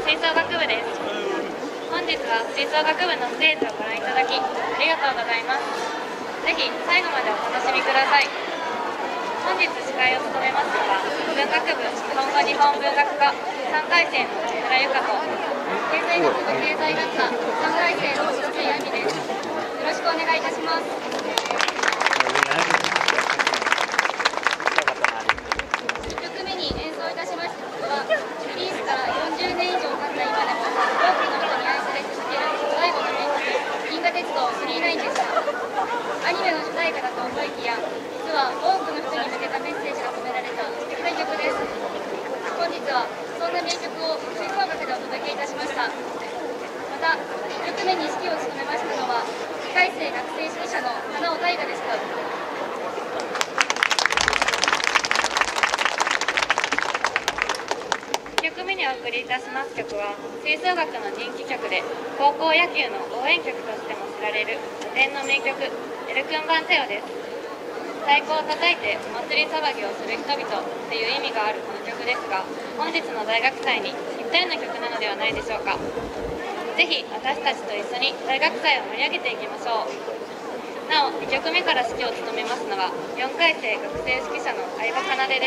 吹奏楽部です。本日は吹奏楽部のステージをご覧いただきありがとうございます。ぜひ最後までお楽しみください。本日司会を務めますのは文学部日本語日本文学科3回生の木村由香と経済学部経済学科3回生の白瀬亜美です。よろしくお願いいたします。1曲目に演奏いたしました曲はリリースから40年以上経った今でも多くの人に愛され続ける最後の名曲「銀河鉄道999」でした。アニメの主題歌だと思いきや実は多くの人に向けたメッセージが込められた素敵な曲です。本日はそんな名曲を吹奏楽でお届けいたしました。また1曲目に指揮を務めましたのは2回生学生指揮者の花尾大我でした。1曲目にお送りいたします曲は吹奏楽の人気曲で高校野球の応援曲としても知られる古典の名曲「エルクンバンテオ」です。太鼓を叩いてお祭り騒ぎをする人々という意味があるこの曲ですが、本日の大学祭にぴったりな曲なのではないでしょうか。ぜひ私たちと一緒に大学祭を盛り上げていきましょう。なお2曲目から指揮を務めますのは4回生学生指揮者の相葉奏です。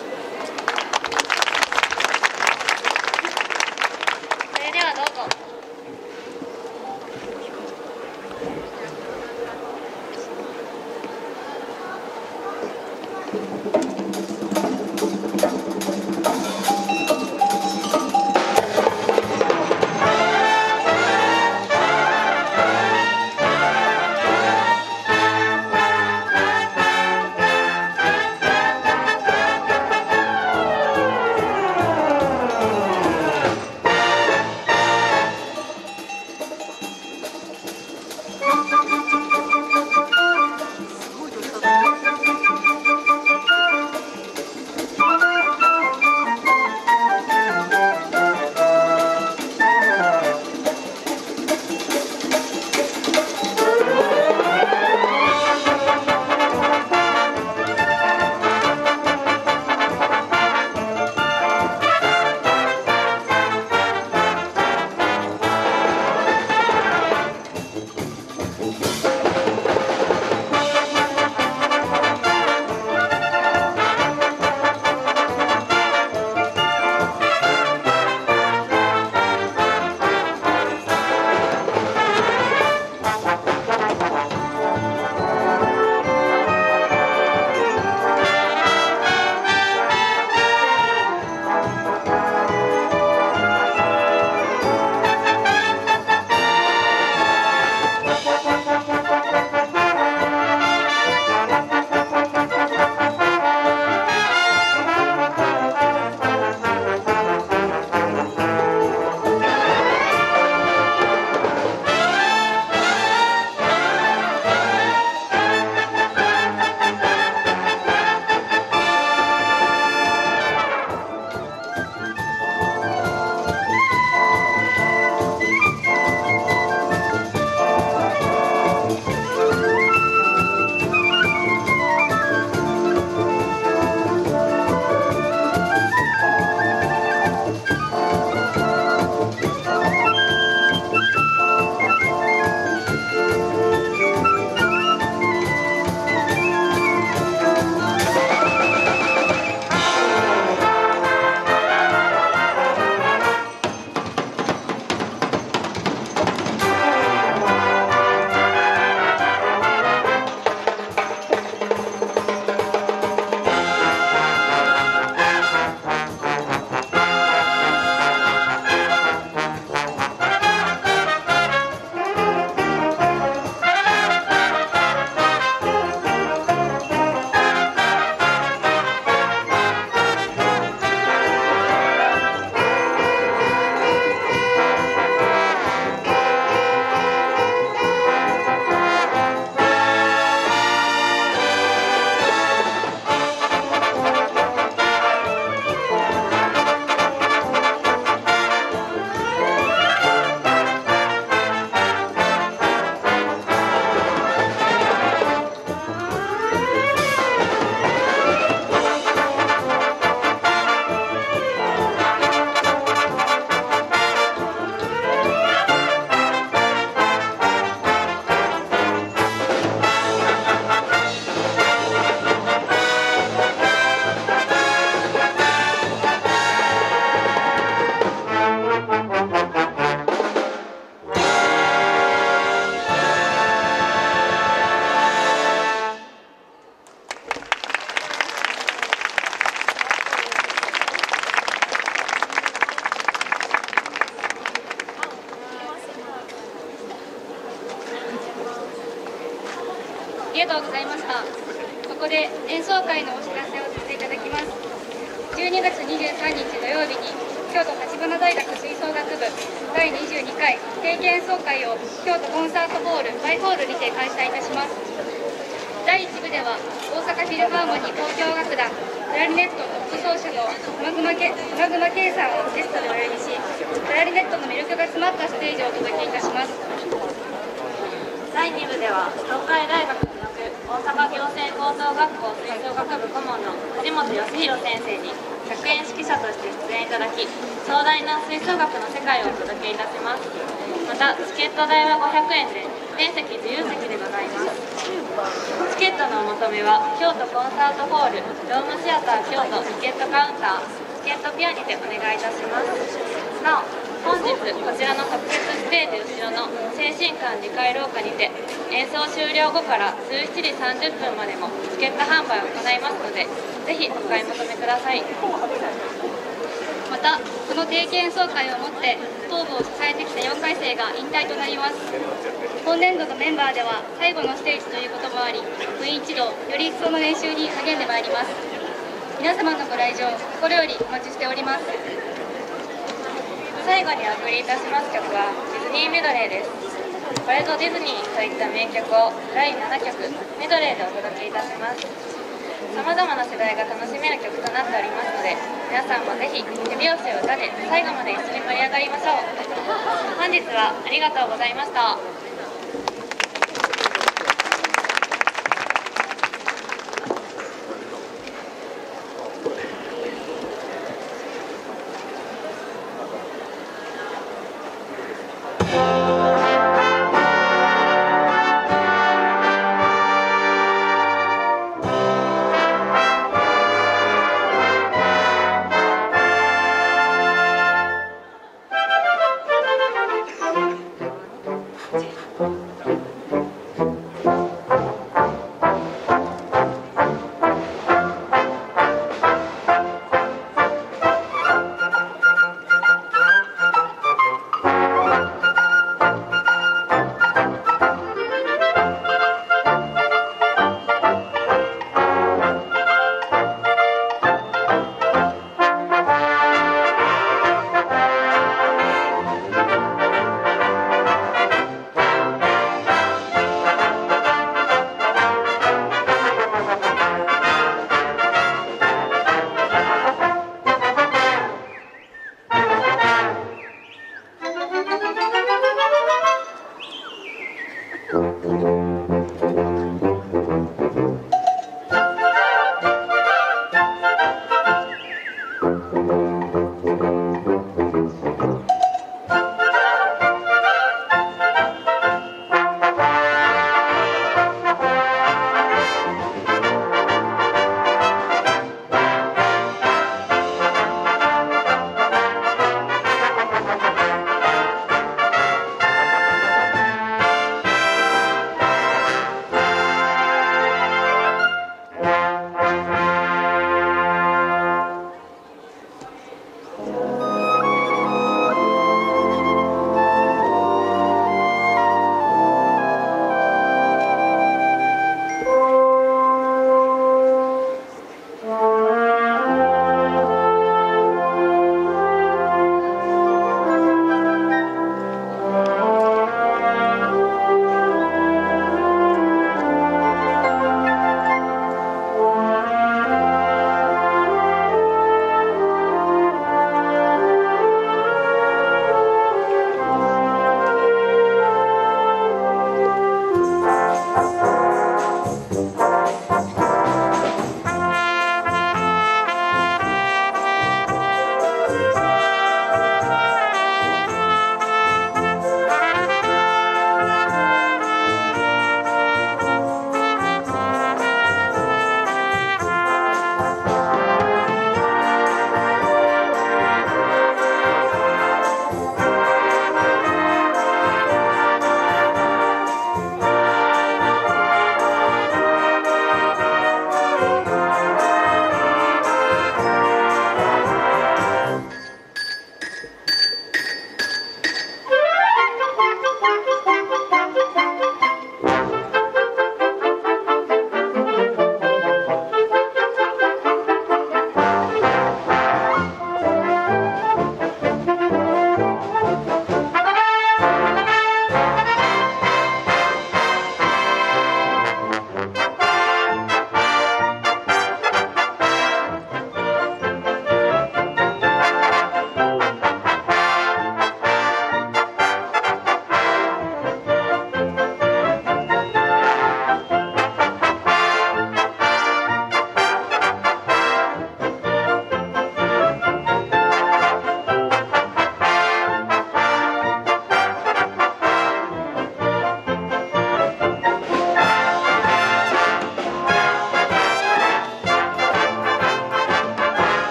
それではどうぞ。 りがとうございました。ここで演奏会のお知らせをさせていただきます。12月23日土曜日に京都橘大学吹奏楽部第22回定期演奏会を京都コンサートホールバイホールにて開催いたします。第1部では大阪フィルハーモニー交響楽団クラリネットトップ奏者の熊熊圭さんをゲストでお呼びし、クラリネットの魅力が詰まったステージをお届けいたします。 第2部では東海大学附属大阪行政高等学校吹奏楽部顧問の藤本義弘先生に100演指揮者として出演いただき、壮大な吹奏楽の世界をお届けいたします。またチケット代は500円で全席自由席でございます。チケットのお求めは京都コンサートホールドームシアター京都チケットカウンターチケットピアにてお願いいたします。なお本日こちらの特設ステージ後ろの精神館2階廊下にて演奏終了後から17時30分までもチケット販売を行いますので、ぜひお買い求めください。 またこの定期演奏会をもって頭部を支えてきた4回生が引退となります。今年度のメンバーでは最後のステージということもあり、部員一同より一層の練習に励んでまいります。皆様のご来場心よりお待ちしております。 最後にお送りいたします曲はディズニーメドレーです。これぞディズニーといった名曲を第7曲メドレーでお届けいたします。さまざまな世代が楽しめる曲となっておりますので、皆さんもぜひ手拍子を歌で最後まで一緒に盛り上がりましょう。本日はありがとうございました。 チ